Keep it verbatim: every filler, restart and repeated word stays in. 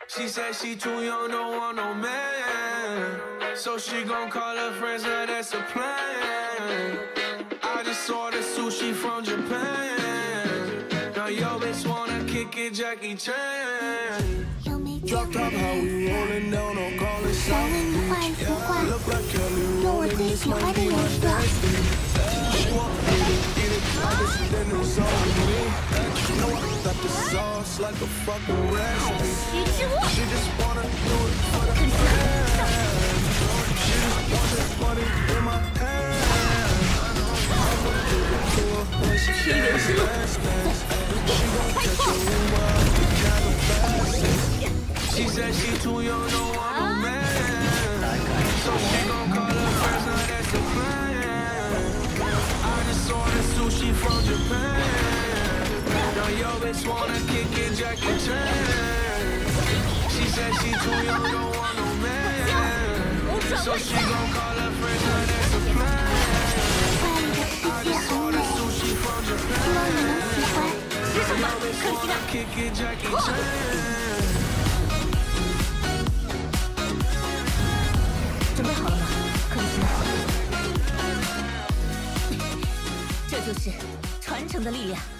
She said she too young, don't want no man. So she gon' call her friends, now that's a plan. I just saw the sushi from Japan. Now yo bitch wanna kick it, Jackie Chan. Drop top, how we rolling down on College South Beach. Yeah, look like Kelly rolling, this might be my destiny. She want me to eat it, obviously then it's all me. You know I got the sauce like a fucking recipe. She just wanna do it for the fans. She just want this money in my hand. I'm gonna give it to her when she gets last dance. She gon' catch a rumor, kind of fast. She said she too young, don't want no man. So she gon' call her friends, now that's a plan. I just saw the sushi from Japan. Now yo bitch wanna kick it, Jackie Chan. She said she too young, don't want no man. So she gon' call her friends, now that's a plan. I just saw the sushi from Japan. Now yo bitch wanna kick it, Jackie Chan. 准备好了吗，克里斯娜？这就是传承的力量。